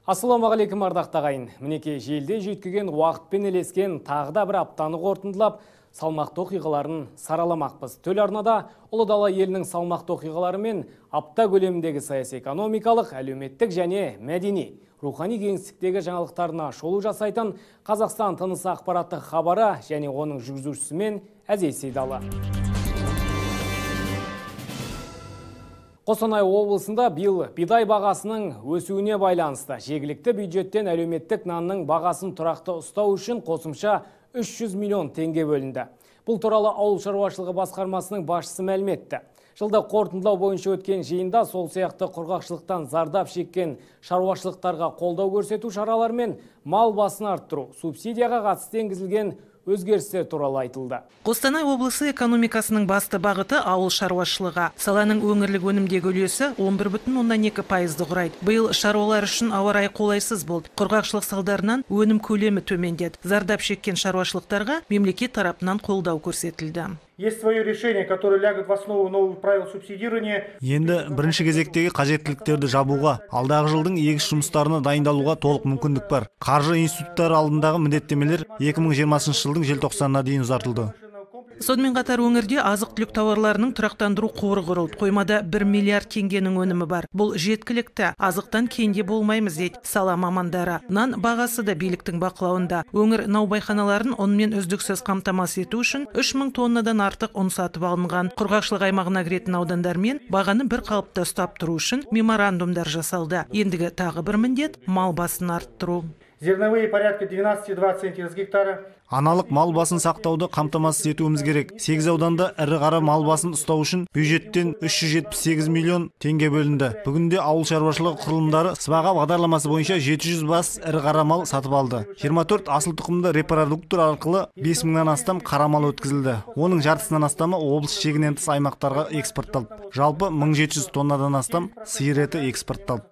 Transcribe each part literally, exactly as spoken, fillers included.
Ассалаумағалейкум ардақты ағайын. Мінеке желде жүйткіген уақытпен елескен тағы да бір аптаны қорытындылап, салмақты оқиғаларын сараламақпыз. Төл арнада Ұлы Дала елінің салмақты оқиғалары мен апта көлеміндегі саяси экономикалық, әлеуметтік және мәдени, рухани кеңістіктегі жаңалықтарына шолу жасайтын Қазақстан тынысы ақпараттық хабары және оның жүргізушісімен Әзей Сейдалы. Қостанай облысында биыл бидай бағасының өсуіне байланысты жергілікті бюджеттен әлеуметтік нанның бағасын тұрақты ұстау үшін қосымша үш жүз миллион теңге бөлінді. Бұл туралы ауыл шаруашылығы басқармасының басшысы мәлім етті. Жылда қорытындылау бойынша өткен жиында сол сияқты құрғақшылықтан зардап шеккен шаруашылықтарға қолдау көрсету шаралары мен мал басын арттыру, субсидияға қатысты енгізілген өзгерістер туралы айтылды. Қостанай облысы экономикасының басты бағыты ауыл шаруашылығы. Саланың өңірлік өнімдегі үлесі он бір бүтін оннан екі пайызды құрайды. Биыл шаруалар үшін ауа райы қолайсыз болды. Құрғақшылық салдарынан өнім көлемі төмендеді. Зардап шеккен шаруашылықтарға мемлекет тарапынан қолдау көрсетілді. Есть свое решение, которое лягет в основу новых правил субсидирования. Енді бірінші кезектегі қажеттіліктерді жабуға, алдағы жылдың егіс жұмыстарына дайындалуға толық мүмкіндік бар. Қаржы институттары алдындағы міндеттемелер екі мың жиырмасыншы жылдың желтоқсанына дейін ұзартылды. Сонымен қатар өңірде азық-түлік тауарларының тұрақтандыру қоры құрылды. Қоймада бір миллиард теңгенің өнімі бар. Бұл жеткілікті. Азықтан кенде болмаймыз дейді сала мамандары. Нан бағасы да биліктің бақылауында. Өңір наубайханаларын ұнмен үздіксіз қамтамасыз ету үшін үш мың тоннадан артық ұн сатып алынған. Құрғақшылық аймағына кіретін аудандармен бағаны бір қалыпта ұстап тұру үшін меморандумдар жасалды. Ендігі тағы бір міндет мал басын арттыру. Зерновые порядка двенадцати-двадцати центнеров с гектара. Аналық мал басын сақтауды қамтамасыз етуіміз керек. сегіз ауданда ірі қара мал басын ұстау үшін бюджеттен үш жүз жетпіс сегіз миллион теңге бөлінді. Бүгінде ауыл шаруашылығы құрылымдары сыбаға бағдарламасы бойынша жеті жүз бас ірі қара мал сатып алды. жиырма төрт асыл тұқымды репродуктор арқылы бес мыңнан астам қара мал өткізілді. Оның жартысынан астамы облыс шегінен тыс аймақтарға экспортталды. Жалпы мың жеті жүз тоннадан астам сиыр еті экспортталды.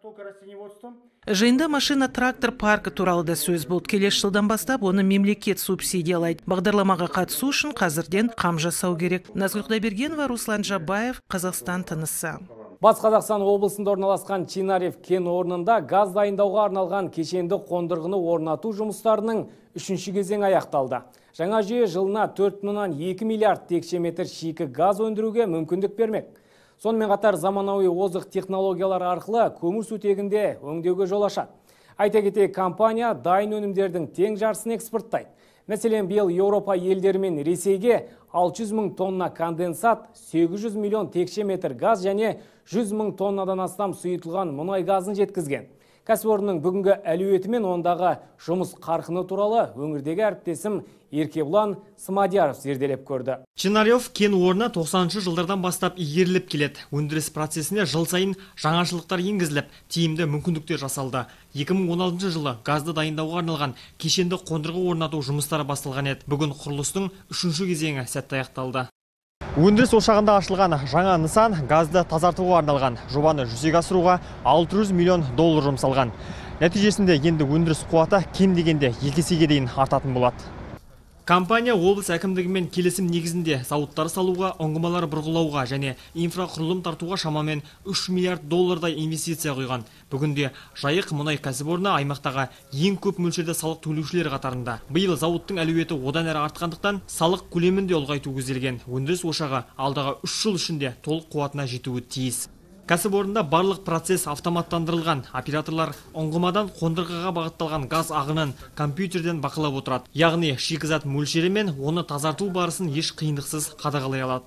Жиында машина трактор паркі туралы да сөз болды. Келесі жылдан бастап оны мемлекет субсидиялайды. Бағдарламаға қатысу үшін қазірден қам жасау керек. Назгүл Құдайбергенова, Руслан Жабаев, Қазақстан тынысы. Батыс Қазақстан облысында орналасқан Чинарев кен орнында газ дайындауға арналған кешенді қондырғыны орнату жұмыстарының үшінші кезеңі аяқталды. Жаңа жүйе жылына төрт бүтін екі миллиард текше метр шикі газ өндіруге мүмкіндік бермек. Сонымен қатар заманауи озық технологиялар арқылы көмірсутегінде өңдеуге жол ашады. Айта кетейік, компания дайын өнімдердің тең жартысын экспорттайды. Мәселен, биыл Еуропа елдері мен Ресейге алты жүз мың тонна конденсат, сегіз жүз миллион текше метр газ және жүз мың тоннадан астам сұйытылған мұнай газын жеткізген. Кәсіпорынның бүгінгі әлеуеті мен ондағы жұмыс қарқыны туралы өңірдегі әріптесім Еркебұлан Смадияров зерделеп көрді. Чинарев кен орны тоқсаныншы жылдардан бастап игеріліп келеді. Өндіріс процесіне жыл сайын жаңашылдықтар енгізіліп, тиімді мүмкіндіктер жасалды. екі мың он алтыншы жылы газды дайындауға арналған кешенді қондырғы орнату жұмыстары басталған еді. Бүгін құрылыстың үшінші кезеңі сәтті аяқталды. Өндіріс ошағында ашылған жаңа нысан газды тазартуға арналған. Жобаны жүзеге асыруға алты жүз миллион доллар жұмсалған. Нәтижесінде енді өндіріс қуаты кем дегенде екі есеге дейін артатын болады. Компания облыс әкімдігімен келісім негізінде зауыттар салуға, ұңғымалар бұрғылауға және инфрақұрылым тартуға шамамен үш миллиард доллардай инвестиция құйған. Бүгінде Жайық мұнай кәсіпорны аймақтағы ең көп мөлшерде салық төлеушілер қатарында. Биыл зауыттың әлеуеті одан әрі артқандықтан салық көлемін де ұлғайту көзделген. Өндіріс ошағы алдағы үш жыл ішінде толық қуатына жетуі тиіс. Кәсіпорында барлық процесс автоматтандырылған. Операторлар ұңғымадан қондырғыға бағытталған газ ағынын компьютерден бақылап отырады. Яғни шикізат мөлшері мен оны тазарту барысын еш қиындықсыз қадағалай алады.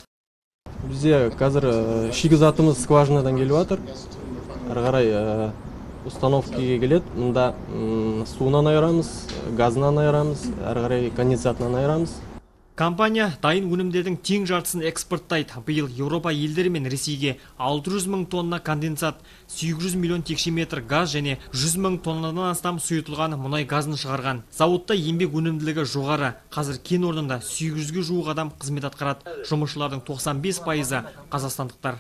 Бізде қазір шикізатымыз скважинадан келіп жатыр. Ары қарай установкаға келеді. Мұнда суынан айырамыз, газынан айырамыз, ары қарай конденсатынан айырамыз. Компания дайын өнімдердің тең жартысын экспорттайды. Биыл Еуропа елдері мен Ресейге алты жүз мың тонна конденсат, сегіз жүз миллион текше метр газ және жүз мың тоннадан астам сұйытылған мұнай газын шығарған. Зауытта еңбек өнімділігі жоғары. Қазір кен орнында сегіз жүзге жуық адам қызмет атқарады. Жұмысшылардың тоқсан бес пайызы қазақстандықтар.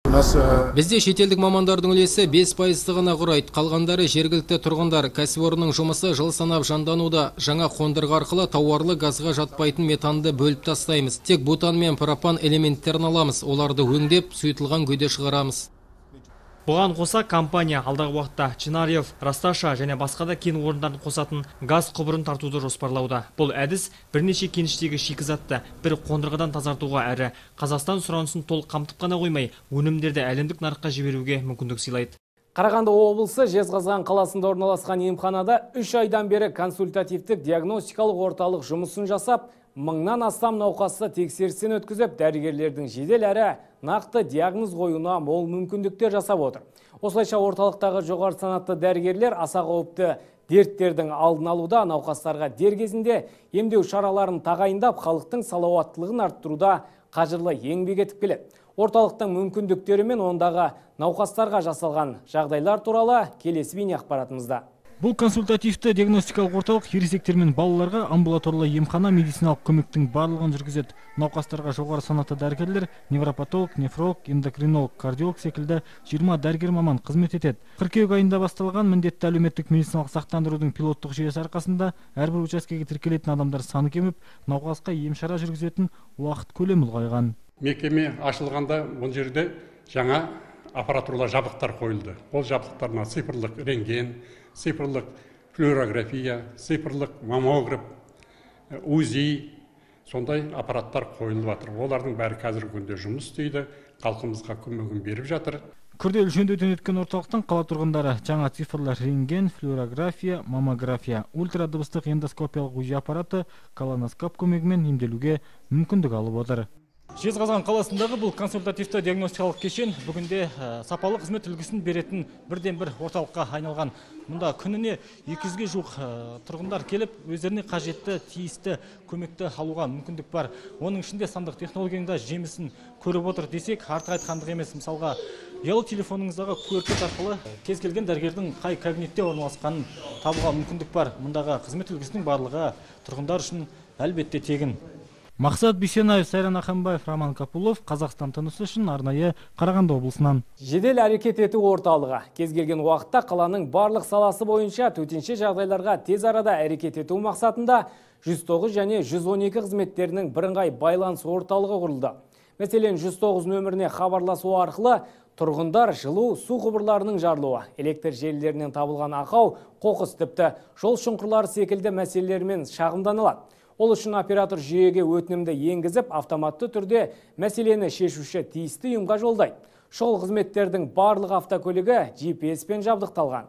Бізде шетелдік мамандардың үлесі бес пайызды ғана құрайды. Қалғандары жергілікті тұрғындар. Кәсіпорынның жұмысы жыл санап жандануда. Жаңа қондырғы арқылы тауарлы газға жатпайтын метанды бөліп тастаймыз. Тек бутан мен пропан элементтерін аламыз. Оларды өңдеп, сұйытылған күйде шығарамыз. Бұған қоса компания алдағы уақытта Чинарев, Расташа және басқа да кен орындарын қосатын газ құбырын тартуды жоспарлауда. Бұл әдіс бірнеше кеніштегі шикізатты бір қондырғыдан тазартуға әрі Қазақстан сұранысын толық қамтып қана қоймай, өнімдерді әлемдік нарыққа жіберуге мүмкіндік сыйлайды. Қарағанды облысы Жезқазған қаласында орналасқан емханада үш айдан бері консультативтік диагностикалық орталық жұмысын жасап, мыңнан астам науқасты тексерістен өткізіп, дәрігерлердің жедел әрі нақты диагноз қоюына мол мүмкіндіктер жасап отыр. Осылайша орталықтағы жоғары санатты дәрігерлер аса қауіпті дерттердің алдын алуда, науқастарға дер кезінде емдеу шараларын тағайындап, халықтың салауаттылығын арттыруда қажырлы еңбек етіп келеді. Орталықтың мүмкіндіктері мен ондағы науқастарға жасалған жағдайлар туралы келесі бейне ақпаратымызда. Бұл консультативті диагностикалық орталық ересектер мен балаларға амбулаторлы емхана медициналық көмектің барлығын жүргізеді. Науқастарға жоғары санатты дәрігерлер, невропатолог, нефролог, эндокринолог, кардиолог секілді жиырма дәрігер маман қызмет етеді. Қыркүйек айында басталған міндетті әлеуметтік медициналық сақтандырудың пилоттық жүйесі арқасында әрбір учаскеге тіркелетін адамдар саны кеміп, науқасқа ем-шара жүргізетін уақыт көлемі ұлғайған. Мекеме ашылғанда бұл жерде жаңа аппаратуралар жабдықтар қойылды. Ол жабдықтарына цифрлық рентген, цифрлық флюорография, цифрлық маммограф, УЗИ, сондай аппараттар қойылып жатыр. Олардың бәрі қазіргі күнде жұмыс істейді, халқымызға көмегін беріп жатыр. Күрделі жөндеуден өткен орталықтан қала тұрғындары жаңа цифрлар рентген, флюорография, маммография, ультрадыбыстық эндоскопиялық УЗИ аппараты, колоноскоп көмегімен емделуге мүмкіндік алып отыр. Жезқазған қаласындағы бұл консультативті диагностикалық кешен бүгінде сапалы қызмет үлгісін беретін бірден бір орталыққа айналған. Мұнда күніне екі жүзге жуық тұрғындар келіп, өздеріне қажетті тиісті көмекті алуға мүмкіндік бар. Оның ішінде сандық технологияның да жемісін көріп отыр десек, артық айтқандық емес. Мысалға, ұялы телефоныңыздағы көрсет арқылы кез келген дәрігердің қай кабинетте орналасқанын табуға мүмкіндік бар. Мұндағы қызмет үлгісінің барлығы тұрғындар үшін әлбетте тегін. Мақсат Бисенаев, Сайран Аханбаев, Роман Капулов, Қазақстан тынысы үшін арнайы Қарағанды облысынан. Жедел әрекет ету орталығы кез келген уақытта қаланың барлық саласы бойынша төтенше жағдайларға тез арада әрекет ету мақсатында жүз тоғыз және жүз он екі қызметтерінің бірыңғай байланыс орталығы құрылды. Мәселен, жүз тоғыз нөміріне хабарласу арқылы тұрғындар жылу су құбырларының жарылуы, электр желілерінен табылған ақау, қоқыс тіпті жол шұңқырлары секілді мәселелермен шағымданылады. Ол үшін оператор жүйеге өтінімді енгізіп, автоматты түрде мәселені шешуші тиісті ұйымға жолдайды. Шұғыл қызметтердің барлық автокөлігі джи пи эс пен жабдықталған.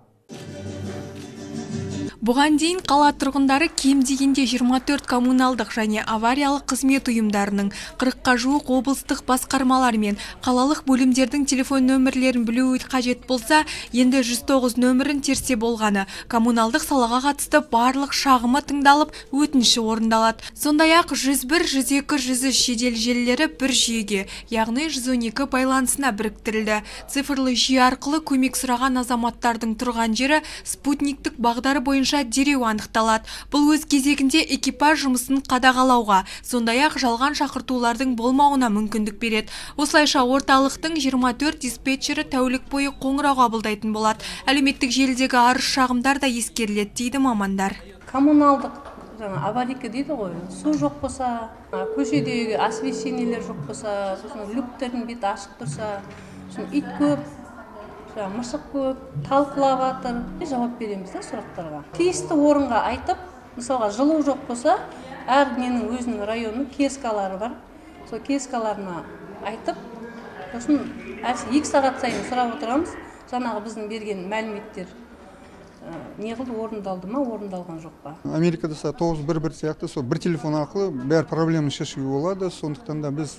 Бұған дейін қала тұрғындары кем дегенде жиырма төрт коммуналдық және авариялық қызмет ұйымдарының қырыққа жуық облыстық басқармалар мен қалалық бөлімдердің телефон нөмірлерін білуі қажет болса, енді жүз тоғыз нөмірін терсе болғаны, коммуналдық салаға қатысты барлық шағымы тыңдалып, өтініші орындалады. Сондай-ақ жүз бір, жүз екі, жүз үш жедел желілері бір жүйеге, яғни жүз он екі байланысына біріктірілді. Цифрлы жүйе арқылы көмек сұраған азаматтардың тұрған жері спутниктік бағдары бойынша дереу анықталады. Бұл өз кезегінде экипаж жұмысын қадағалауға, сондай-ақ жалған шақыртулардың болмауына мүмкіндік береді. Осылайша орталықтың жиырма төрт диспетчері тәулік бойы қоңырау қабылдайтын болады. Әлеуметтік желідегі арыз шағымдар да ескеріледі дейді мамандар. Коммуналдық жаңа аварийка дейді ғой, су жоқ болса, көшедегі освещениелер жоқ болса, сосын люктердің беті ашық тұрса, ит көп, мысық көп, талқылап жатыр, жауап береміз да сұрақтарға. Тиісті орынға айтып, мысалға жылу жоқ болса, әр ненің өзінің районының кескалары бар. Сол кескаларына айтып, сосын екі сағат сайын сұрап отырамыз. Жаңағы біздің берген мәліметтер не қылды, орындалды ма, орындалған жоқ па. Америкада тоғыз бір бір сияқты сол бір телефон арқылы бәр проблеманы шешуге болады. Сондықтан да біз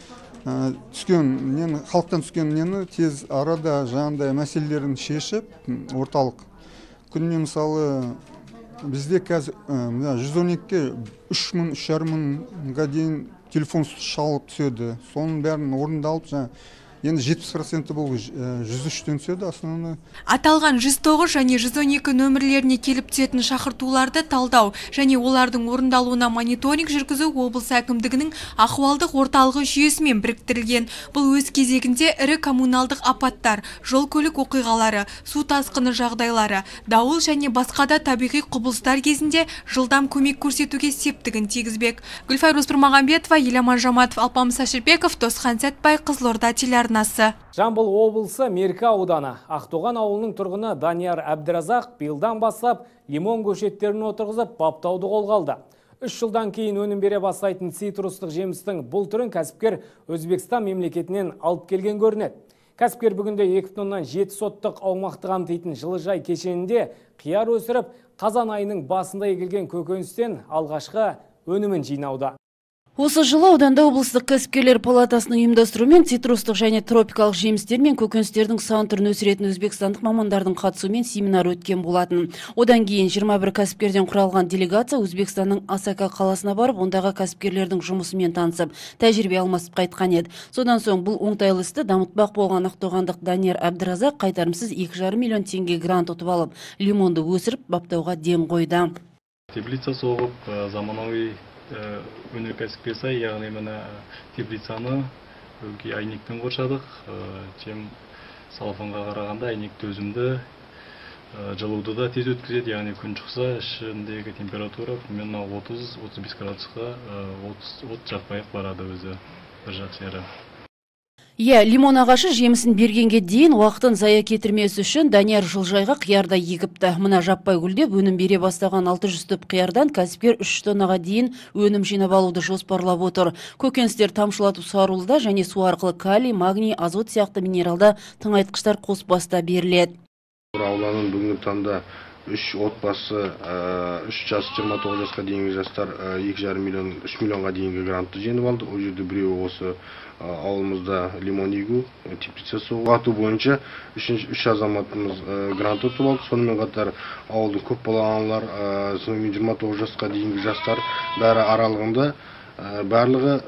түскен нені, халықтан түскен нені тез арада жаңағындай мәселелерін шешіп, орталық күніне мысалы бізде қазір жүз он екіге үш мың, үш жарым мыңға дейін телефон шалып түседі. Соның бәрін орындалып, жаңа енді жетпіс проценті бұл жүз үштен түседі основны. Аталған жүз тоғыз және жүз он екі нөмірлеріне келіп түсетін шақыртуларды талдау және олардың орындалуына мониторинг жүргізу облыс әкімдігінің ахуалдық орталығы жүйесімен біріктірілген. Бұл өз кезегінде ірі коммуналдық апаттар, жол көлік оқиғалары, су тасқыны жағдайлары, дауыл және басқа да табиғи құбылыстар кезінде жылдам көмек көрсетуге септігін тигізбек. Гүлфайрус Пірмағамбетова, Еламан Жаматов, Алпамыс Аширбеков, Досхан Сәтбай, Қызылорда телеарнасы. арнасы. Жамбыл облысы Меркі ауданы Ақтоған ауылының тұрғыны Данияр Әбдіразақ биылдан бастап лимон көшеттерін отырғызып баптауды қолға алды. Үш жылдан кейін өнім бере бастайтын цитрустық жемістің бұл түрін кәсіпкер Өзбекстан мемлекетінен алып келген көрінеді. Кәсіпкер бүгінде екі бүтін оннан жеті соттық аумақты қамтитын жылыжай кешенінде қияр өсіріп, қазан айының басында егілген көкөністен алғашқы өнімін жинауда. Осы жылы ауданда облыстық кәсіпкерлер палатасының ұйымдастыруымен цитрустық және тропикалық жемістер мен көкөністердің сан түрін өсіретін өзбекстандық мамандардың қатысуымен семинар өткен болатын. Одан кейін жиырма бір кәсіпкерден құралған делегация Өзбекстанның Асака қаласына барып, ондағы кәсіпкерлердің жұмысымен танысып, тәжірибе алмасып қайтқан еді. Содан соң бұл оңтайлы істі дамытпақ болған ақтоғандық Данияр Әбдіразақ қайтарымсыз екі жарым миллион теңге грант ұтып алып, лимонды өсіріп, баптауға ден қойды. Теплица соғып, заманауи өнеркәсіпке сай, яғни мына теплицаны әйнекпен қоршадық. Чем салфанға қарағанда әйнек төзімді, жылуды да тез өткізеді, яғни күн шықса ішіндегі температура примерно отыз отыз бес градусқа от жақпай барады өзі бір жақ жері. Иә, лимон ағашы жемісін бергенге дейін уақытын зая кетірмес үшін Данияр жылжайға қиярда егіпті. Мына жаппай гүлдеп өнім бере бастаған алты жүз түп қиярдан кәсіпкер үш тоннаға дейін өнім жинап алуды жоспарлап отыр. Көкөністер тамшылатып суарылуда және су арқылы калий, магний, азот сияқты минералды тыңайтқыштар қоспаста беріледі. Ауланың бүгінгі таңда үш отбасы, үш жас жиырма тоғыз жасқа дейінгі жастар екі жарым миллион, үш миллионға дейінгі грантты жеңіп алды. Ол жерде біреуі осы ауылымызда лимон егу, теплица соғату бойынша үш азаматымыз грант ұтып алды. Сонымен қатар ауылдың көп балалы аналар, жиырма тоғыз жасқа дейінгі жастар бәрі аралығында барлығы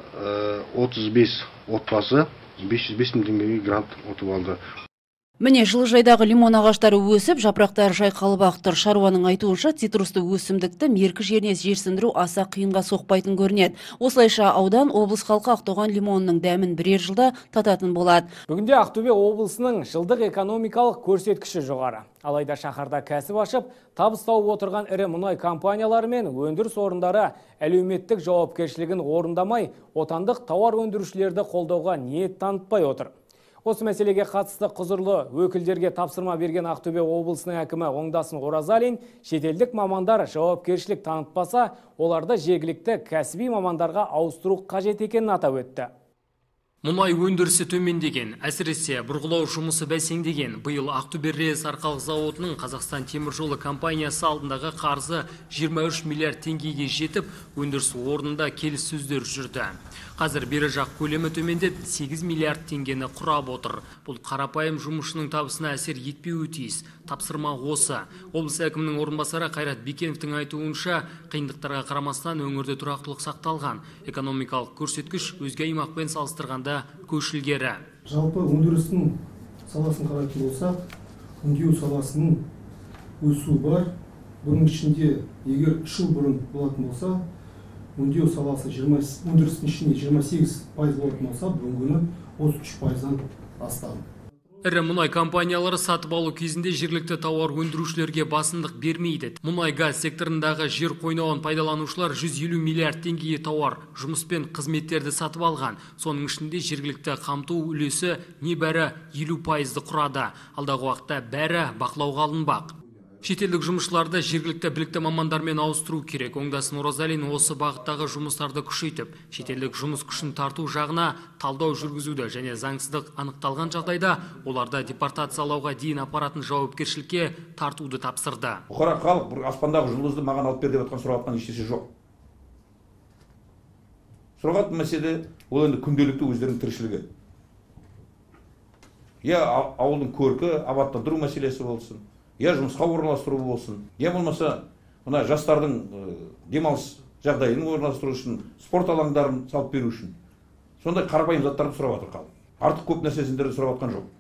отыз бес отбасы бес жүз бес мың теңгеге грант ұтып алды. Міне жылыжайдағы лимон ағаштары өсіп, жапырақтары жайқалып ақ тұр. Шаруаның айтуынша цитрусты өсімдікті меркі жеріне жерсіндіру аса қиынға соқпайтын көрінеді. Осылайша аудан облыс халқы Ақтоған лимонының дәмін бірер жылда тататын болады. Бүгінде Ақтөбе облысының жылдық экономикалық көрсеткіші жоғары. Алайда шаһарда кәсіп ашып, табыс тауып отырған ірі мұнай компаниялары мен өндіріс орындары әлеуметтік жауапкершілігін орындамай, отандық тауар өндірушілерді қолдауға ниет танытпай отыр. Осы мәселеге қатысты құзырлы өкілдерге тапсырма берген Ақтөбе облысының әкімі Оңдасын Оразалин шетелдік мамандар жауапкершілік танытпаса, оларды жергілікті кәсіби мамандарға ауыстыру қажет екенін атап өтті. Мұнай өндірісі төмендеген, әсіресе бұрғылау жұмысы бәсеңдеген. Биыл Ақтөбе рельс арқалық зауытының Қазақстан темір жолы компаниясы алдындағы қарызы жиырма үш миллиард теңгеге жетіп, өндіріс орнында келіссөздер жүрді. Қазір бері жақ көлемі төмендеп сегіз миллиард теңгені құрап отыр. Бұл қарапайым жұмысшының табысына әсер етпеуі тиіс. Тапсырма осы. Облыс әкімінің орынбасары Қайрат Бекеновтің айтуынша, қиындықтарға қарамастан өңірде тұрақтылық сақталған. Экономикалық көрсеткіш өзге аймақпен салыстырғанда көш ілгері. Жалпы өндірістің саласын қарайтын болсақ, өңдеу саласының өсуі бар. Бұның ішінде егер үш жыл бұрын болатын болса, өңдеу саласы өндірістің ішінде жиырма сегіз пайыз болатын болса, бүгінгі отыз үш пайыздан астам. Ірі мұнай компаниялары сатып алу кезінде жергілікті тауар өндірушілерге басымдық бермейді. Мұнай газ секторындағы жер қойнауын пайдаланушылар жүз елу миллиард теңгеге тауар, жұмыс пен қызметтерді сатып алған. Соның ішінде жергілікті қамту үлесі небәрі елу пайызды құрады. Алдағы уақытта бәрі бақылауға алынбақ. Шетелдік жұмысшыларды жергілікті білікті мамандармен ауыстыру керек. Оңдасын Оразалин осы бағыттағы жұмыстарды күшейтіп, шетелдік жұмыс күшін тарту жағына талдау жүргізуді және заңсыздық анықталған жағдайда оларды депортациялауға дейін апаратын жауапкершілікке тартуды тапсырды. Бұқара халық бір аспандағы жұлдызды маған алып бер деп жатқан сұрап ештеңе жоқ. Сұрағатын мәселе ол енді күнделікті өздерінің тіршілігі. Я ауылдың көркі, абаттандыру мәселесі болсын. Я жұмысқа орналастыру болсын. Я болмаса, мына жастардың демалыс жағдайын орналастыру үшін, спорт алаңдарын салып беру үшін. Сондай қарапайым заттарды сұрап жатыр халық. Артық көп нәрсесіндерді сұрап жатқан жоқ.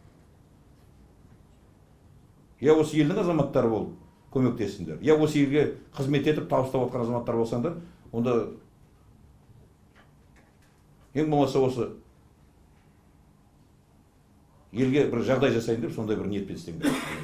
Я осы елдің азаматтары бол, көмектесіңдер. Я осы елге қызмет етіп табыстап жатқан азаматтар болсаңдар, онда ең болмаса осы елге бір жағдай жасайын деп сондай бір ниетпен істеңдер.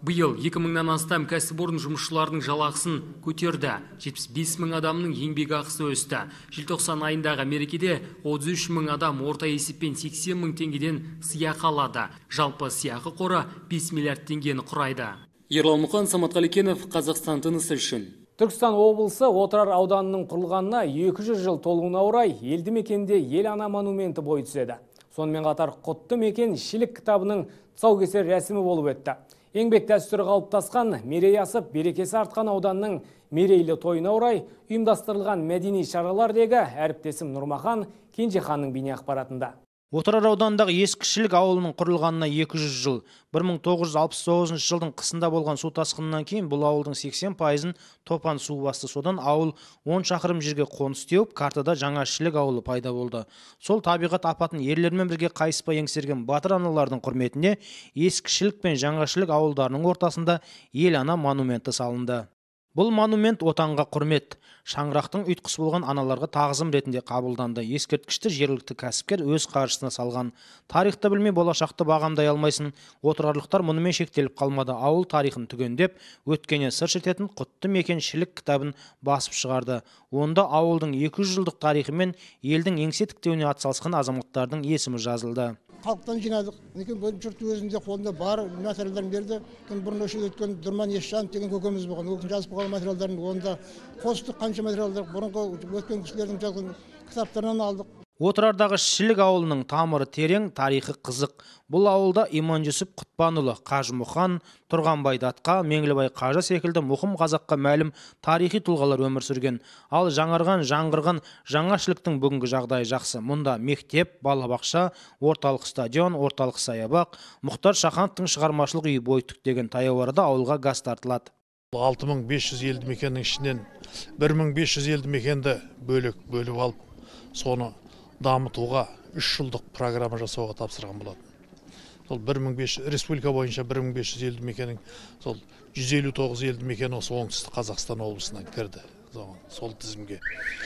Бұйыл екі мыңнан астам кәсіпорын жұмысшылардың жалақысын көтерді. жетпіс бес мың адамның еңбек ақысы өсті. Желтоқсан айындағы мерекеде отыз үш мың адам орта есеппен сексен мың теңгеден сыйақы алады. Жалпы сыйақы қоры бес миллиард теңгені құрайды. Ерлан Мұқан, Самат Қалекенов, Қазақстан тынысы үшін. Түркістан облысы Отырар ауданының құрылғанына екі жүз жыл толуына орай елді мекенде ел ана монументі бой түседі. Сонымен қатар құтты мекен шілік кітабының тұсаукесер рәсімі болып өтті. Еңбек дәстүрі қалыптасқан, мерей асып, берекесі артқан ауданның мерейлі тойына орай ұйымдастырылған мәдени шаралардегі әріптесім Нұрмахан Кенжеханның бейне ақпаратында. Отырар ауданындағы ескішілік ауылының құрылғанына екі жүз жыл. бір мың тоғыз жүз алпыс тоғызыншы жылдың қысында болған су тасқынынан кейін бұл ауылдың сексен пайызын топан су басты. Содан ауыл он шақырым жерге қоныс теуіп, картада жаңа шілік ауылы пайда болды. Сол табиғат апатын ерлермен бірге қайыспай еңсерген батыр аналардың құрметіне ескішілік пен жаңа шілік ауылдарының ортасында ел ана монументі салынды. Бұл монумент отанға құрмет, шаңырақтың ұйытқысы болған аналарға тағзым ретінде қабылданды. Ескерткішті жергілікті кәсіпкер өз қаржысына салған. Тарихты білмей болашақты бағамдай алмайсың. Отырарлықтар мұнымен шектеліп қалмады. Ауыл тарихын түгендеп, өткеннен сыр шертетін құтты мекен шілік кітабын басып шығарды. Онда ауылдың екі жүз жылдық тарихы мен елдің еңсе тіктеуіне атсалысқан азаматтардың есімі жазылды. Халықтан жинадық. Некен бөлім жұрты өзінде қолында бар материалдарын берді. Бұрын өші өткен Дұрман Есжан деген көкеміз болған. Ол жазып қалған материалдарын онда қосты қанша материалдар бұрынғы өткен кісілердің жазған кітаптарынан алдық. Отырардағы Шілік ауылының тамыры терең, тарихы қызық. Бұл ауылда Иманжүсіп Құтпанұлы, Қажымұхан, Тұрғанбай Датқа, Меңлібай Қажы секілді мұқым қазаққа мәлім тарихи тұлғалар өмір сүрген. Ал жаңарған, жаңғырған жаңа Шіліктің бүгінгі жағдайы жақсы. Мұнда мектеп, балабақша, орталық стадион, орталық саябақ, Мұхтар Шахановтың шығармашылық үйі бой түктеген. Таяу арада ауылға газ тартылады. алты мың бес жүз елді мекеннің ішінен бір мың бес жүз елді мекенді бөлек бөліп алып, соны дамытуға үш жылдық программа жасауға тапсырған болады. Сол бір мың бес жүз республика бойынша бір мың бес жүз елді мекеннің сол жүз елу тоғыз елді мекен осы оңтүстік Қазақстан облысынан кірді. Сол тізімге.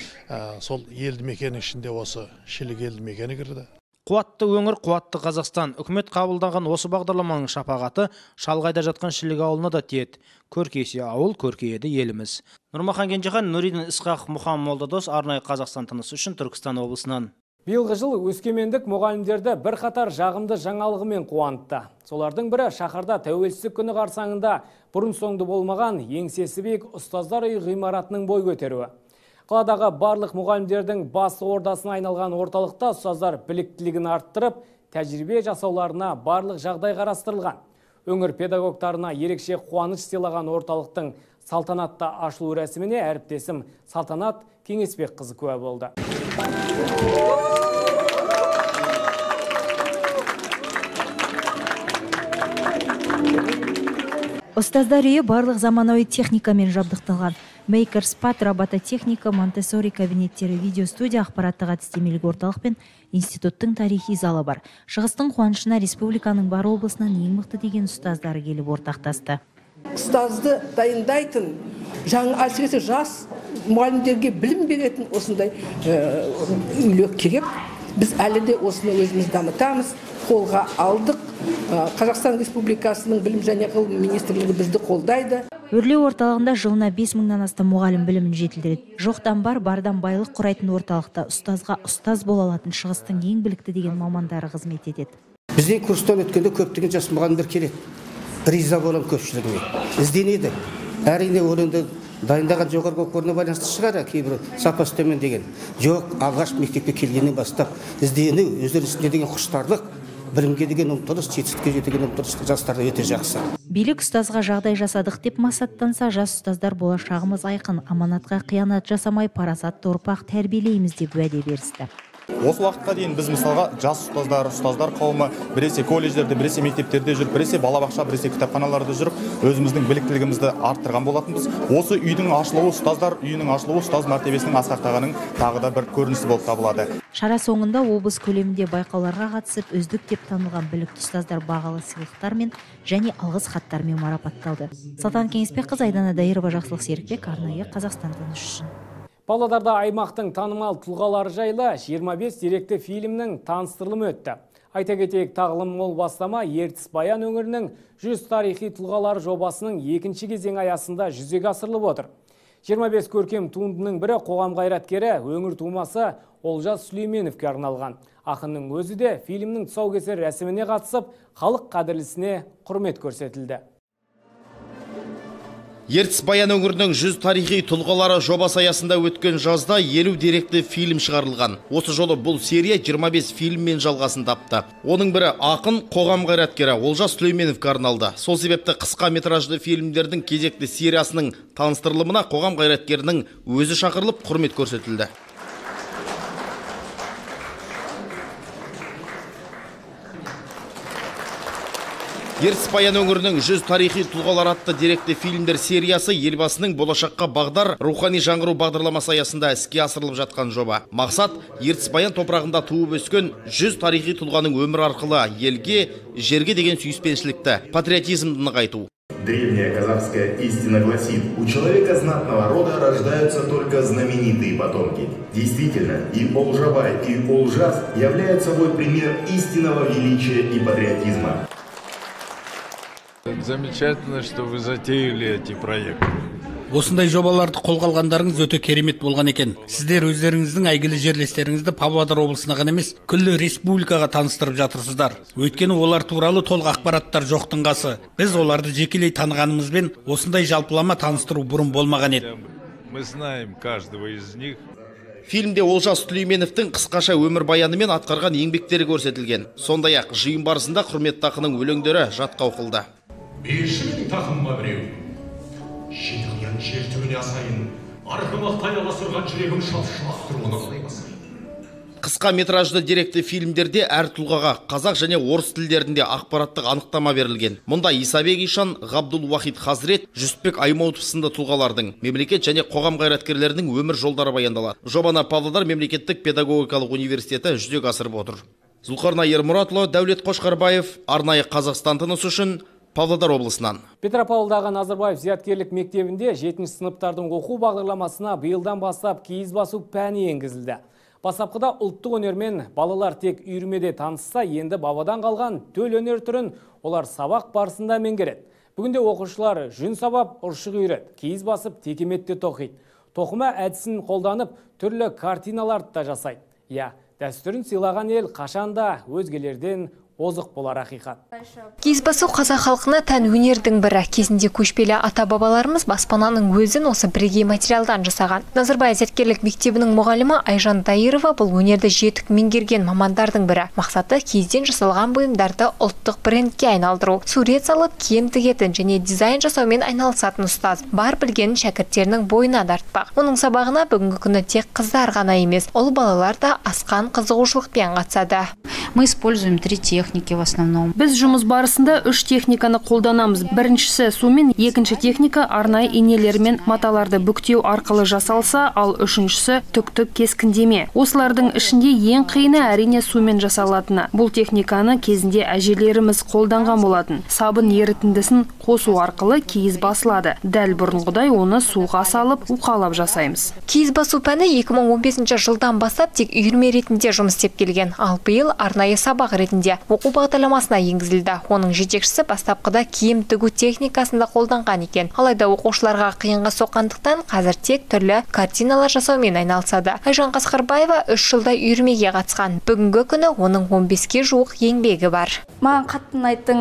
Сол елді мекеннің ішінде осы Шілік елді мекені кірді. Қуатты өңір, қуатты Қазақстан. Үкімет қабылданған осы бағдарламаның шапағаты шалғайда жатқан Шілік ауылына да тиеді. Көркейсе ауыл, көркейеді еліміз. Нұрмахан Кенжехан, Нұридин Исқақ, Мұхам Молдадос, арнайы Қазақстан тынысы үшін Түркістан облысынан. Биылғы жыл өскемендік мұғалімдерді бір қатар жағымды жаңалығымен қуантты. Солардың бірі шаһарда тәуелсіздік күні қарсаңында бұрын соңды болмаған еңсесі биік ұстаздар үйі ғимаратының бой көтеруі. Қаладағы барлық мұғалімдердің басты ордасына айналған орталықта ұстаздар біліктілігін арттырып, тәжірибе жасауларына барлық жағдай қарастырылған. Өңір педагогтарына ерекше қуаныш сыйлаған орталықтың салтанатты ашылу рәсіміне әріптесім Салтанат Кеңесбек қызы куә болды. Ұстаздар үйі барлық заманауи техникамен жабдықталған. Мейкерспат, робототехника, Монтессори кабинеттері, видеостудия, ақпараттық әдістемелік орталық пен институттың тарихи залы бар. Шығыстың қуанышына республиканың бар облысынан ең мықты деген ұстаздары келіп ортақтасты. Ұстазды дайындайтын, жаңа әсіресе жас мұғалімдерге білім беретін осындай үйлер керек. Біз әлі де осыны өзіміз дамытамыз, қолға алдық. Қазақстан Республикасының білім және ғылым министрлігі бізді қолдайды. Өрлеу орталығында жылына бес мыңнан астам мұғалім білімін жетілдіреді. Жоқтан бар, бардан байлық құрайтын орталықта ұстазға ұстаз бола алатын шығыстың ең білікті деген мамандары қызмет етеді. Бізде курстан өткенде көптеген жас мұғалімдер келеді. Риза болам көпшілігіне. Ізденеді. Әрине ол енді дайындаған жоғарғы оқу орнына байланысты шығар, кейбір сапасы төмен деген. Жоқ, алғаш мектепке келгеннен бастап іздену, өздерісінде деген құштарлық, білімге деген ұмтылыс, жетістікке жеткен ұмтылыс жастарда өте жақсы. Билік ұстазға жағдай жасадық деп масаттанса, жас ұстаздар болашағымыз айқын, аманатқа қиянат жасамай парасатты ұрпақ тәрбиелейміз деп уәде берісті. Осы уақытқа дейін біз мысалға жас ұстаздар, ұстаздар қауымы біресе колледждерде, біресе мектептерде жүріп, біресе балабақша, біресе кітапханаларда жүріп, өзіміздің біліктілігімізді арттырған болатынбыз. Осы үйдің ашылуы, ұстаздар үйінің ашылуы ұстаз мәртебесінің асқақтағанның тағы да бір көрінісі болып табылады. Шара соңында облыс көлемінде байқауларға қатысып, үздік деп танылған білікті ұстаздар бағалы сыйлықтармен және алғыс хаттармен марапатталды. Салтанат Кеңесбек қызы, Айдана Дайырова, Жақсылық Серікбек, арнайы Қазақстан тыныш үшін. Павлодарда аймақтың танымал тұлғалары жайлы жиырма бес деректі фильмнің таныстырылымы өтті. Айта кетейік, тағылым мол бастама Ертіс Баян өңірінің жүз тарихи тұлғалары жобасының екінші кезең аясында жүзеге асырылып отыр. жиырма бес көркем туындының бірі қоғам қайраткері өңір тумасы Олжас Сүлейменовке арналған. Ақынның өзі де фильмнің тұсаукесер рәсіміне қатысып, халық қадірлісіне құрмет көрсетілді. Ертіс Баян өңірінің жүз тарихи тұлғалары жобасы аясында өткен жазда елу деректі фильм шығарылған. Осы жолы бұл серия жиырма бес фильммен жалғасын тапты. Оның бірі ақын, қоғам қайраткері Олжас Сүлейменовке арналды. Сол себепті қысқа метражды фильмдердің кезекті сериясының таныстырылымына қоғам қайраткерінің өзі шақырылып құрмет көрсетілді. Ертіс Баян өңірінің жүз тарихи тұлғалар атты деректі фильмдер сериясы елбасының болашаққа бағдар рухани жаңғыру бағдарламасы аясында іске асырылып жатқан жоба. Мақсат Ертіс Баян топырағында туып өскен жүз тарихи тұлғаның өмір арқылы елге, жерге деген сүйіспеншілікті, патриотизмді нығайту. Древняя казахская истина гласит, у человека знатного рода рождаются только знаменитые потомки. Действительно, и Олжабай, и Олжас являют собой пример истинного величия и патриотизма. Замечательно, что вы затеяли эти проекты. Осындай жобаларды қолға алғандарыңыз өте керемет болған екен. Сіздер өздеріңіздің әйгілі жерлестеріңізді Павлодар облысына ғана емес, күллі республикаға таныстырып жатырсыздар. Өйткені олар туралы толық ақпараттар жоқтың қасы. Біз оларды жекелей танығанымызбен осындай жалпылама таныстыру бұрын болмаған еді. Мы знаем каждого из них. Фильмде Олжас Сүлейменовтің қысқаша өмір баяны мен атқарған еңбектері көрсетілген. Сондай-ақ жиын барысында құрметті ақынның өлеңдері жатқа оқылды. Бешін тақымға біреу, жеті қиян жер түбіне асайын, арғымақтай аласырған жүрегім шапшылақ тұруына қалаймасың. Қысқа метражды деректі фильмдерде әр тұлғаға қазақ және орыс тілдерінде ақпараттық анықтама берілген. Мұнда Исабек Ишан, Ғабдул Уахид Хазрет, Жүсіпбек Аймауытов сынды тұлғалардың, мемлекет және қоғам қайраткерлерінің өмір жолдары баяндалады. Жобаны Павлодар мемлекеттік педагогикалық университеті жүзеге асырып отыр. Зұлқарнай Ермұратұлы, Дәулет Қошқарбаев, арнайы Қазақстан тынысы үшін Павлодар облысынан. Петропавлдағы Назарбаев зияткерлік мектебінде жетінші сыныптардың оқу бағдарламасына биылдан бастап киіз басу пәні енгізілді. Бастапқыда ұлттық өнермен балалар тек үйірмеде танысса, енді бабадан қалған төл өнер түрін олар сабақ барысында меңгереді. Бүгінде оқушылар жүн сабап, ұршық үйрет, киіз басып, текеметте тоқиды. Тоқыма әдісін қолданып, түрлі картиналарды да жасайды. Я, дәстүрін сыйлаған ел қашанда өзгелерден озық болар ақиқат. Киіз басу қазақ халқына тән өнердің бірі. Кезінде көшпелі ата-бабаларымыз баспананың өзін осы бірегей материалдан жасаған. Назарбаев зияткерлік мектебінің мұғалімі Айжан Дайырова бұл өнерді жетік меңгерген мамандардың бірі. Мақсаты киізден жасалған бұйымдарды ұлттық брендке айналдыру. Сурет салып, киім тігетін және дизайн жасаумен айналысатын ұстаз. Бар білгенін шәкірттерінің бойына дарытпақ. Оның сабағына бүгінгі күні тек қыздар ғана емес, ұл балалар да асқан қызығушылықпен қатысады. Мы используем три техники в основном. Біз жұмыс барысында үш техниканы қолданамыз. Біріншісі сумен, екінші техника арнайы инелермен маталарды бүктеу арқылы жасалса, ал үшіншісі түктік кескіндеме. Осылардың ішінде ең қиыны әрине сумен жасалатыны. Бұл техниканы кезінде әжелеріміз қолданған болатын. Сабын ерітіндісін қосу арқылы киіз басылады. Дәл бұрынғыдай оны суға салып, уқалап жасаймыз. Киіз басу пәні екі мың он бесінші жылдан бастап тек үйірме ретінде жұмыс істеп келген. Ал биыл арнайы сабақ ретінде оқу бағдарламасына енгізілді. Оның жетекшісі бастапқыда киім тігу техникасында қолданған екен. Алайда оқушыларға қиынға соққандықтан қазір тек түрлі картиналар жасаумен айналысады. Айжан Қасқарбаева үш жылда үйірмеге қатысқан. Бүгінгі күні оның он беске жуық еңбегі бар. Маған қатты ұнайтын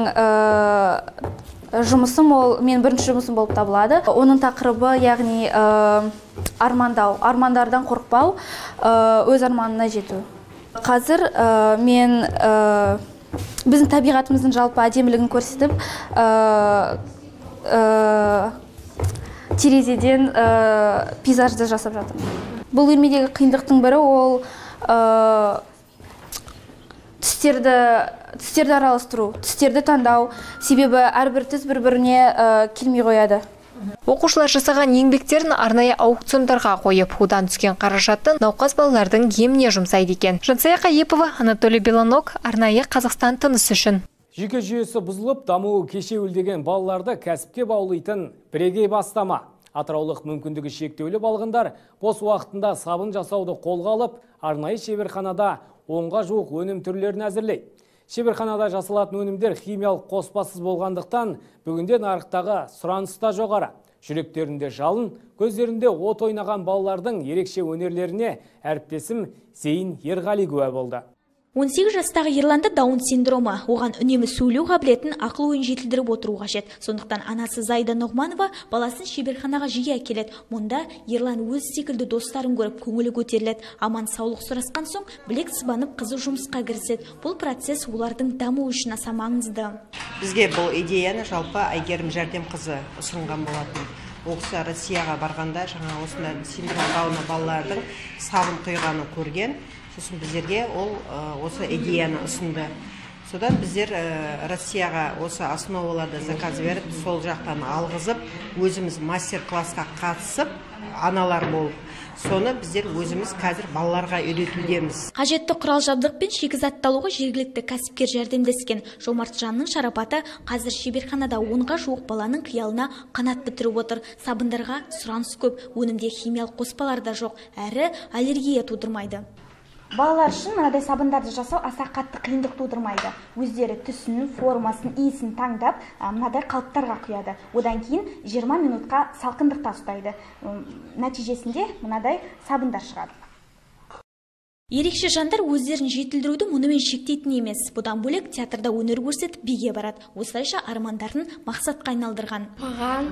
жұмысым ол мен бірінші жұмысым болып табылады. Оның тақырыбы яғни армандау, армандардан қорықпау, өз арманына жету. Қазір мен біздің табиғатымыздың жалпы әдемілігін көрсетіп, терезеден пейзажды жасап жатырмын. Бұл үйірмедегі қиындықтың бірі ол түстерді түстерді араластыру, түстерді таңдау, себебі әрбір түс бір-біріне келмей қояды. Оқушылар жасаған еңбектерін арнайы аукциондарға қойып, одан түскен қаражатын науқас балалардың еміне жұмсайды екен. Жансая Қайепова, Анатолий Белонок, арнайы Қазақстан тынысы үшін. Жүйке жүйесі бұзылып, дамуы кешеуілдеген балаларды кәсіпке баулайтын бірегей бастама. Атыраулық мүмкіндігі шектеулі балғындар бос уақытында сабын жасауды қолға алып, арнайы шеберханада онға жуық өнім түрлерін әзірлейді. Шеберханада жасалатын өнімдер химиялық қоспасыз болғандықтан бүгінде нарықтағы сұраныс та жоғары. Жүректерінде жалын, көздерінде от ойнаған балалардың ерекше өнерлеріне әріптесім Зейін Ерғали куә болды. он сегіз жастағы Ерланды Даун синдромы, оған үнемі сөйлеу қабілетін ақыл ойын жетілдіріп отыру қажет. Сондықтан анасы Зайда Нұғманова баласын шеберханаға жиі әкеледі. Мұнда Ерлан өз секілді достарын көріп көңілі көтеріледі. Аман саулық сұрасқан соң білек сыбанып қызу жұмысқа кіріседі. Бұл процесс олардың дамуы үшін аса маңызды. Бізге бұл идеяны жалпы Айгерім Жәрдемқызы ұсынған болатын. Ол кісі Россияға барғанда жаңа осындай синдром Дауна балалардың сабын құйғанын көрген. Сосын біздерге ол осы идеяны ұсынды. Содан біздер Россияға осы основаларды заказ беріп, сол жақтан алғызып, өзіміз мастер-классқа қатысып, аналар болып, соны біздер өзіміз қазір балаларға үйретудеміз. Қажетті құрал жабдық пен шикізат алуға жергілікті кәсіпкер жәрдемдескен. Жомарт жанның шарапаты қазір шеберханада онға жуық баланың қиялына қанат бітіріп отыр. Сабындарға сұраныс көп, өнімде химиялық қоспалар да жоқ, әрі аллергия тудырмайды. Балалар үшін мынадай сабындарды жасау аса қатты қиындық тудырмайды. Өздері түсін, формасын, иісін таңдап, мынадай қалыптарға құяды. Одан кейін жиырма минутқа салқындықта ұстайды. Нәтижесінде мынадай сабындар шығады. Ерекше жандар өздерін жетілдіруді мұнымен шектейтін емес. Бұдан бөлек театрда өнер көрсетіп биге барады. Осылайша армандарын мақсатқа айналдырған. Маған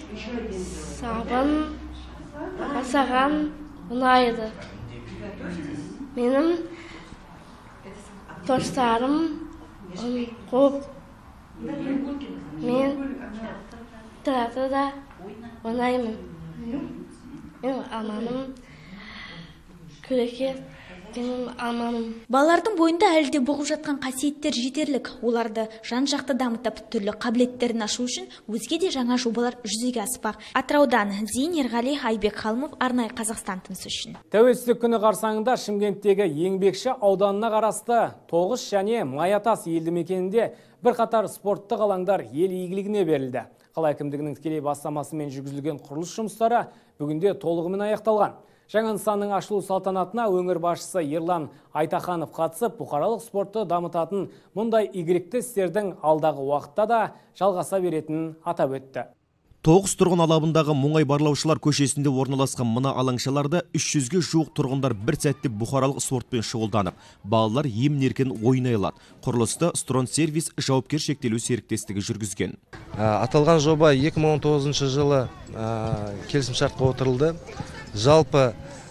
сабын жасаған ұнайды. Менің достарым көп. Мен театрда ойнаймын. Менің арманым күрекет. Балалардың бойында әлде бұғып жатқан қасиеттер жетерлік. Оларды жан-жақты дамытып, түрлі қабілеттерін ашу үшін өзге де жаңа жобалар жүзеге аспақ. Атыраудан Зейін Ерғали, Айбек Халмов, арнайы Қазақстан тынысы үшін. Тәуелсіздік күні қарсаңында Шымкенттегі Еңбекші ауданына қарасты Тоғыз және Маятас елді мекенінде бірқатар спорттық алаңдар ел игілігіне берілді. Қала әкімдігінің тікелей бастамасымен жүргізілген құрылыс жұмыстары бүгінде толығымен аяқталған. Жаңа нысанның ашылу салтанатына өңір басшысы Ерлан Айтаханов қатысып, бұқаралық спортты дамытатын мұндай игілікті істердің алдағы уақытта да жалғаса беретінін атап өтті. Тоғыз тұрғын алабындағы Мұңай барлаушылар көшесінде орналасқан мына алаңшаларда үш жүзге жуық тұрғындар бір сәтте бұқаралық спортпен шұғылданып, балалар емін-еркін ойнай алады. Құрылысты Строн сервис жауапкер шектелу серіктестігі жүргізген. Аталған жоба екі мың он тоғызыншы жылы келісімшартқа отырылды. Жалпы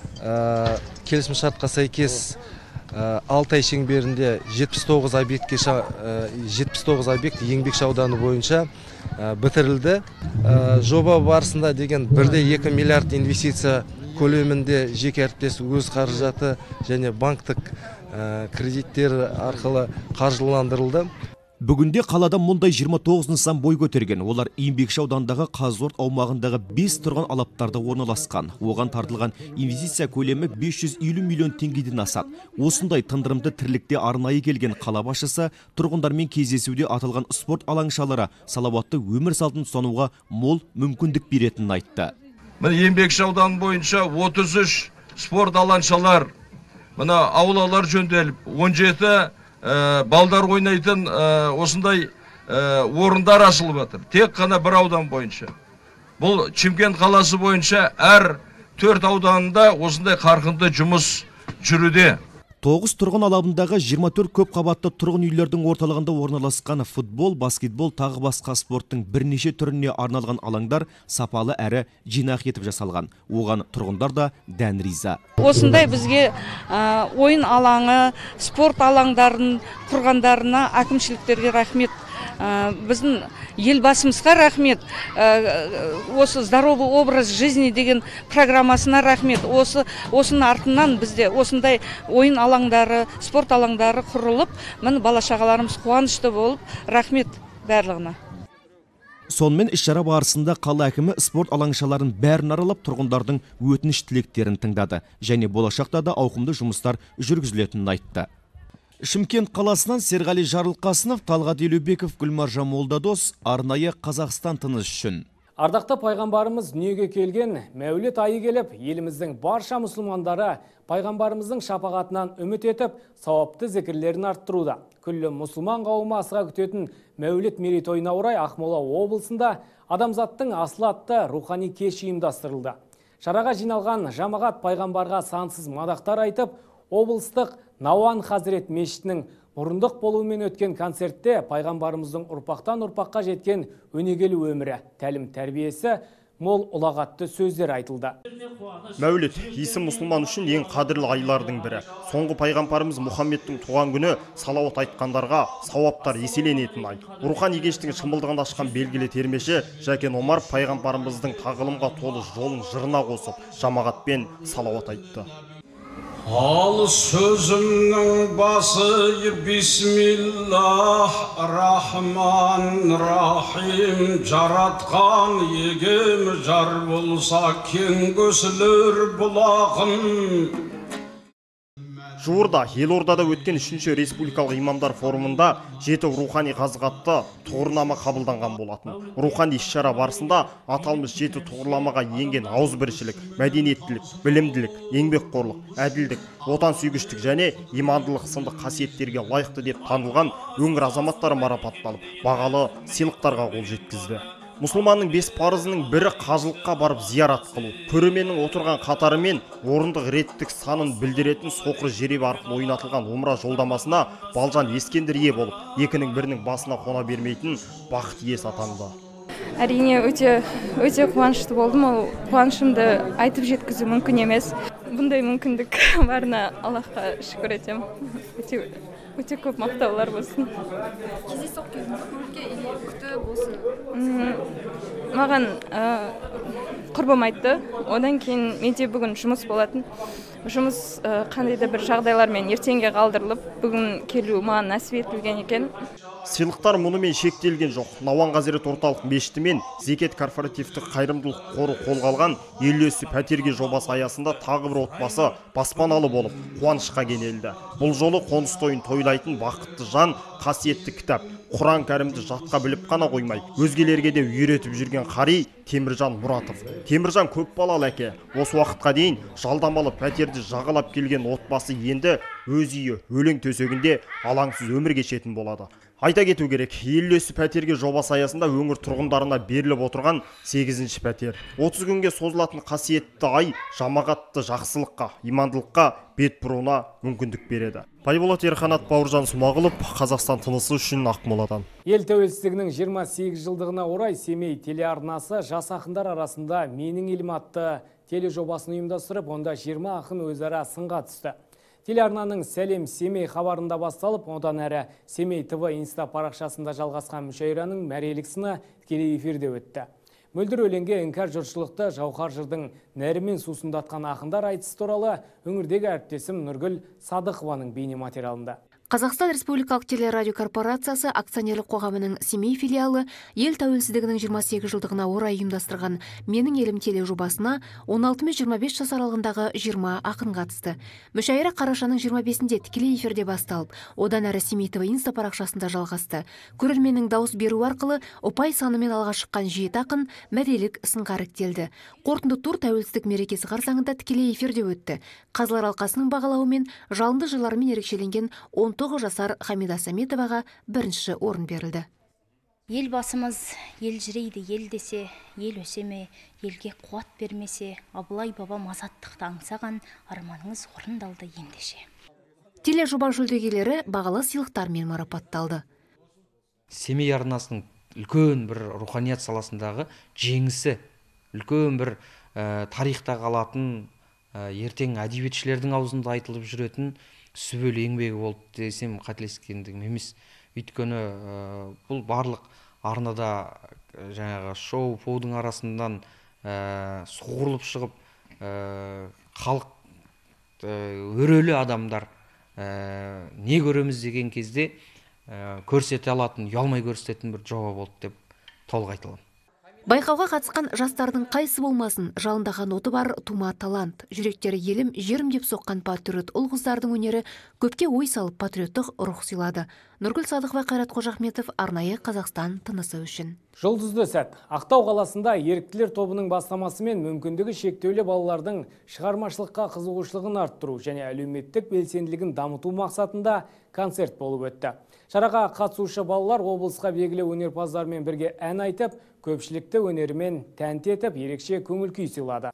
келісімшартқа сәйкес алты ай шеңберінде жетпіс тоғыз объектке жетпіс тоғыз объект Еңбекші ауданы бойынша бітірілді. Жоба барысында деген бір де екі миллиард инвестиция көлемінде жеке әріптес өз қаржаты және банктік кредиттер арқылы қаржыландырылды. Бүгінде қалада мұндай жиырма тоғыз нысан бой көтерген. Олар Еңбекші аудандағы Қазығұрт аумағындағы бес тұрған алаптарда орналасқан. Оған тартылған инвестиция көлемі бес жүз елу миллион теңгеден асады. Осындай тындырымды тірлікте арнайы келген қала басшысы тұрғындармен кездесуде аталған спорт алаңшалары салауатты өмір салтын ұстануға мол мүмкіндік беретінін айтты. Міне Еңбекші ауданы бойынша отыз үш спорт алаңшалар, мына аулалар жөнделіп, он жеті балдар ойнайтын осындай орындар ашылып жатыр. Тек қана бір аудан бойынша. Бұл Шымкент қаласы бойынша әр төрт ауданында осындай қарқынды жұмыс жүруде. Тоғыз тұрғын алабындағы жиырма төрт көп қабатты тұрғын үйлердің орталығында орналасқан футбол, баскетбол, тағы басқа спорттың бірнеше түріне арналған алаңдар сапалы әрі жинақ етіп жасалған. Оған тұрғындар да дән риза. Осындай бізге ойын алаңы, спорт алаңдарын құрғандарына әкімшіліктерге рахмет. Біздің елбасымызға рахмет. Осы здоровый образ жизни деген программасына рахмет. Осы осының артынан бізде осындай ойын алаңдары, спорт алаңдары құрылып, міне бала-шағаларымыз қуанышты болып, рахмет барлығына. Сонымен іс-шара барысында қала әкімі спорт алаңшаларын бәрін аралап тұрғындардың өтініш тілектерін тыңдады және болашақта да ауқымды жұмыстар жүргізілетінін айтты. Шымкент қаласынан Серғали Жарылқасынов, Талғат Елубеков, Гүлмаржан Молдадос, арнайы Қазақстан тынысы үшін. Ардақты пайғамбарымыз дүниеге келген Мәулет айы келіп, еліміздің барша мұсылмандары пайғамбарымыздың шапағатынан үміт етіп, сауапты зікірлерін арттыруда. Күллі мұсылман қауымы асыға күтетін Мәулет мерейтойына орай Ақмола облысында адамзаттың асылы атты рухани кеш ұйымдастырылды. Шараға жиналған жамағат пайғамбарға сансыз мадақтар айтып, облыстық Науан Хазірет мешітінің мұрындық болуымен өткен концертте пайғамбарымыздың ұрпақтан ұрпаққа жеткен өнегелі өмірі, тәлім тәрбиесі мол ұлағатты сөздер айтылды. Мәулет, исі мұсылман үшін ең қадірлі айлардың бірі. Соңғы пайғамбарымыз Мұхаммедтің туған күні салауат айтқандарға сауаптар еселенетін ай. Рухани кештің шымылдығын ашқан белгілі термеші Жәкен Омар пайғамбарымыздың тағылымға толы жолын жырына қосып, жамағатпен салауат айтты. Ал сөзімнің басы бисмиллах рахман рахим, жаратқан егем жар болса кен көсілер бұлағым. Жуырда Елордада өткен үшінші республикалық имамдар форумында жеті рухани қазығатты тұғырнама қабылданған болатын. Рухани іс-шара барысында аталмыш жеті тұғырламаға енген ауызбіршілік, мәдениеттілік, білімділік, еңбекқорлық, әділдік, отансүйгіштік және имандылық сынды қасиеттерге лайықты деп танылған өңір азаматтары марапатталып, бағалы сыйлықтарға қол жеткізді. Мұсылманның бес парызының бірі қажылыққа барып зиярат қылу. Көрерменнің отырған қатары мен орындық реттік санын білдіретін соқыр жеребе арқылы ойнатылған умра жолдамасына Балжан Ескендір ие болып, екінің бірінің басына қона бермейтін бақыт иесі атанды. Әрине өте өте қуанышты болдым. Ол қуанышымды айтып жеткізу мүмкін емес. Бұндай мүмкіндік барына Аллахқа шүкір етем. Өте өте көп мақтаулар болсын. Кездейсоқ кезінде көңілге или күтіп болсын? Маған құрбым айтты. Одан кейін менде бүгін жұмыс болатын. Жұмыс қандай да бір жағдайлармен ертеңге қалдырылып, бүгін келу маған нәсіп етілген екен. Сыйлықтар мұнымен шектелген жоқ. Науан Хазірет орталық мешіті мен Зекет корпоративтік қайырымдылық қоры қолға алған елу үш пәтерге жобасы аясында тағы бір отбасы баспаналы болып, қуанышқа кенелді. Бұл жолы қоныс тойын тойлайтын бақытты жан, қасиетті кітап, Құран кәрімді жатқа біліп қана қоймай, өзгелерге де үйретіп жүрген қари Теміржан Мұратов. Теміржан көп балалы әке. Осы уақытқа дейін жалдамалы пәтерді жағалап келген отбасы енді өз үйі өлең төсегінде алаңсыз өмір кешетін болады. Айта кету керек, елу үш пәтерге жобасы аясында өңір тұрғындарына беріліп отырған сегізінші пәтер. отыз күнге созылатын қасиетті ай жамағатты жақсылыққа, имандылыққа бет бұруына мүмкіндік береді. Байболат Ерқанат, Бауыржан Смағұлов, Қазақстан тынысы үшін Ақмоладан. Ел тәуелсіздігінің жиырма сегіз жылдығына орай Семей телеарнасы жас ақындар арасында Менің елім атты тележобасын ұйымдастырып, онда жиырма ақын өзара сынға түсті. Телеарнаның Сәлем Семей хабарында басталып, одан әрі Семей ТВ инста парақшасында жалғасқан мүшәйраның мәрелік сыны тікелей эфирде өтті. Мөлдір өлеңге іңкәр жұртшылықты жауһар жырдың нәрімен сусындатқан ақындар айтысы туралы өңірдегі әріптесім Нұргүл Садықованың бейне материалында. Қазақстан Республикалық телерадио корпорациясы акционерлік қоғамының Семей филиалы ел тәуелсіздігінің жиырма сегіз жылдығына орай ұйымдастырған Менің елім тележобасына он алты мен жиырма бес жас аралығындағы жиырма ақын қатысты. Мүшәйра қарашаның жиырма бесінде тікелей эфирде басталып, одан әрі Семей ТВ инста парақшасында жалғасты. Көрерменнің дауыс беру арқылы ұпай санымен алға шыққан жеті ақын мәрелік сынға іріктелді. Қорытынды тур тәуелсіздік мерекесі қарсаңында тікелей эфирде өтті. Қазылар алқасының бағалауымен жалынды жырларымен ерекшеленген он тоғыз жасар Хамида Саметоваға бірінші орын берілді. Ел басымыз ел жүрейді ел десе, ел өсеме, елге қуат бермесе, Абылай бабам азаттықты аңсаған, арманыңыз орындалды ендеше. Тележоба жүлдегерлері бағалы сыйлықтармен марапатталды. Семей арнасының үлкен бір руханият саласындағы жеңісі, үлкен бір ә, тарихта қалатын, ә, ертең әдебиетшілердің аузында айтылып жүретін сүбелі еңбегі болды десем қателескендігім емес. Өйткені ә, бұл барлық арнада ә, жаңағы шоу-поудың арасынан ә, суғырылып шығып, ә, халық ә, өрелі адамдар ә, не көреміз деген кезде ә, көрсете алатын, ұялмай көрсететін бір жоба болды деп толық айта аламын. Байқауға қатысқан жастардың қайсы болмасын, жалындаған оты бар тума талант. Жүректері елім, жерім деп соққан патриот ұл-қыздардың өнері көпке ой салып патриоттық рух сыйлады. Нұргүл Садықова, Қайрат Қожахметов, арнайы Қазақстан тынысы үшін. Жұлдызды сәт. Ақтау қаласында еріктілер тобының бастамасымен мүмкіндігі шектеулі балалардың шығармашылыққа қызығушылығын арттыру және әлеуметтік белсенділігін дамыту мақсатында концерт болып өтті. Шараға қатысушы балалар облысқа белгілі өнерпаздармен бірге ән айтып, көпшілікті өнерімен тәнті етіп, ерекше көңіл күй сыйлады.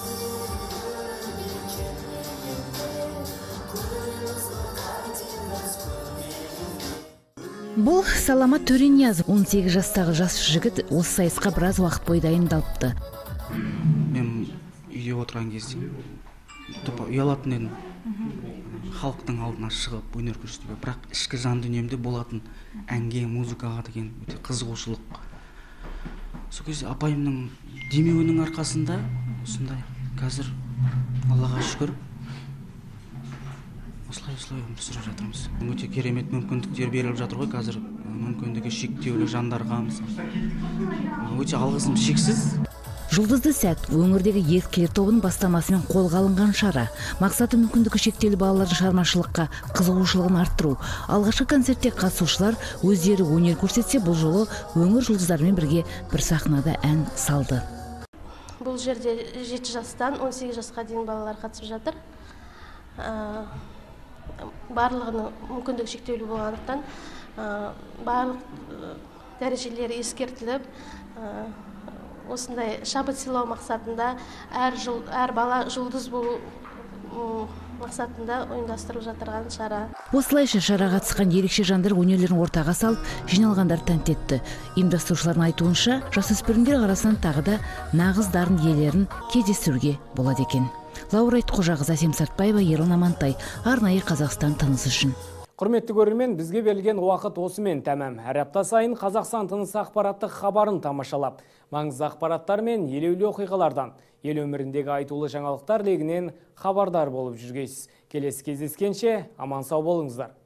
Бұл Саламат Төрениязов, он сегіз жастағы жас жігіт осы сайысқа біраз уақыт бойы дайындалыпты. Мен үйде отырған кезде ұялатын едім. Халықтың алдына шығып өнер көрсетуге, бірақ ішкі жан дүниемде болатын әнге, музыкаға деген өте қызығушылық. Сол кезде апайымның демеуінің арқасында осындай қазір Аллаға шүкір осылай-осылай өмір сүріп жатырмыз. Өте керемет мүмкіндіктер беріліп жатыр ғой қазір мүмкіндігі шектеулі жандарға. Өте алғысым шексіз. Жұлдызды сәт өңірдегі еріктілер тобының бастамасымен қолға алынған шара. Мақсаты мүмкіндігі шектеулі балалардың шығармашылыққа қызығушылығын арттыру. Алғашқы концертте қатысушылар өздері өнер көрсетсе, бұл жолы өңір жұлдыздарымен бірге бір сахнада ән салды. Бұл жерде жеті жастан он сегіз жасқа дейін балалар қатысып жатыр. Барлығының мүмкіндігі шектеулі болғандықтан барлық дәрежелері ескертіліп, осындай шабыт сыйлау мақсатында әр жыл әр бала жұлдыз болу мақсатында ұйымдастырып жатырған шара. Осылайша шараға қатысқан ерекше жандар өнерлерін ортаға салып, жиналғандар тәнті етті. Ұйымдастырушылардың айтуынша, жасөспірімдер арасынан тағы да нағыз дарын иелерін кездестіруге болады екен. Лаура Айтқожағыз, Әсем Сартбаева, Ерлан Амантай, арнайы Қазақстан тынысы үшін. Құрметті көрермен, бізге берілген уақыт осымен тәмам. Әр апта сайын Қазақстан тынысы ақпараттық хабарын тамашалап, маңызды ақпараттар мен елеулі оқиғалардан, ел өміріндегі айтулы жаңалықтар легінен хабардар болып жүргейсіз. Келесі кездескенше аман сау болыңыздар.